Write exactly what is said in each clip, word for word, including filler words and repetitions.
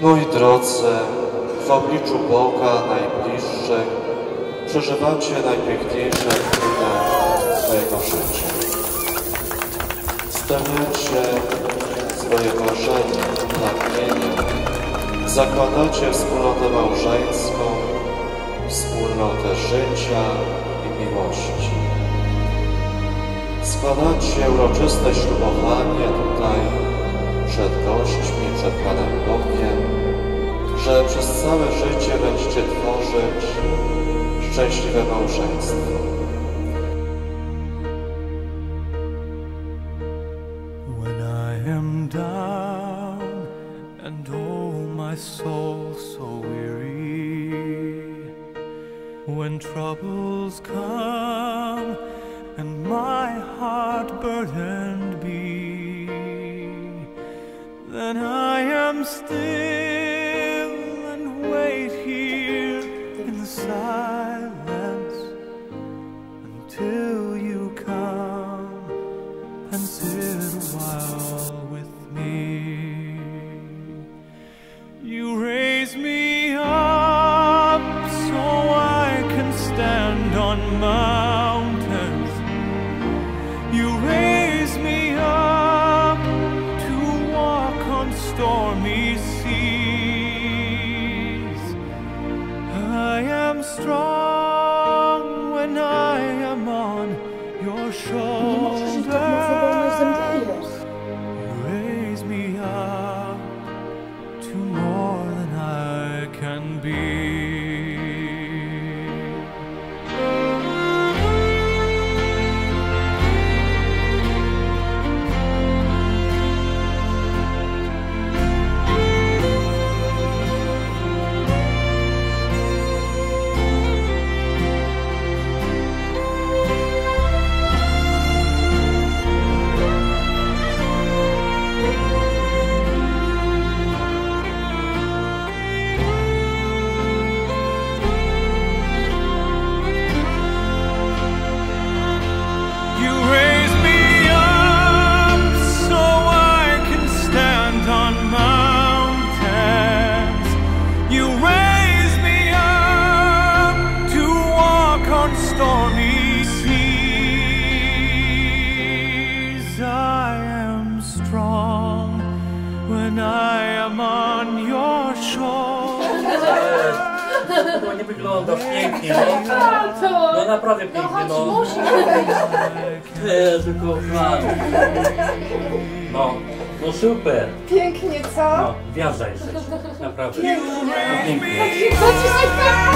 Moi drodzy, w obliczu Boga najbliższych przeżywacie najpiękniejsze chwile swojego życia. Spełniacie swoje marzenia, pragnienia, zakładacie wspólnotę małżeńską, wspólnotę życia i miłości. Składacie uroczyste ślubowanie tutaj przed gośćmi, przed Panem Bogiem, że przez całe życie będziecie tworzyć szczęśliwe małżeństwo. When I am down and oh my soul so weary, when troubles come and my heart burdened be, then I am still and wait here in the silence until you come and sit a while with me. You raise me up so I can stand on mountains. You raise me up to walk on stormy seas. I am strong when I am on your shoulders. You raise me up to more than I can be. Stormy seas, I am strong when I am on your shore. No nie wyglądasz pięknie, no. No naprawdę pięknie, no. Jezu, kochany. No, no super. Pięknie, co? No, gwiazda jesteś. Naprawdę. Pięknie. No, pięknie. Co ci się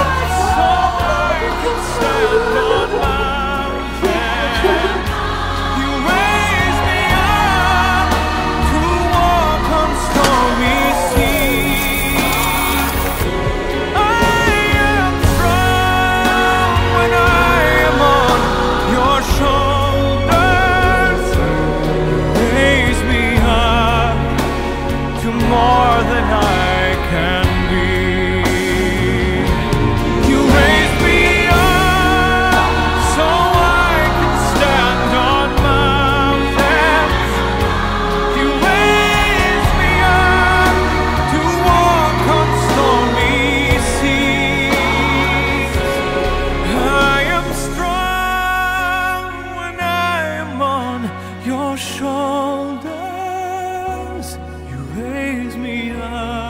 more than I can be. You raise me up so I can stand on mountains. You raise me up to walk on stormy seas. I am strong when I am on your shoulders. Raise me up.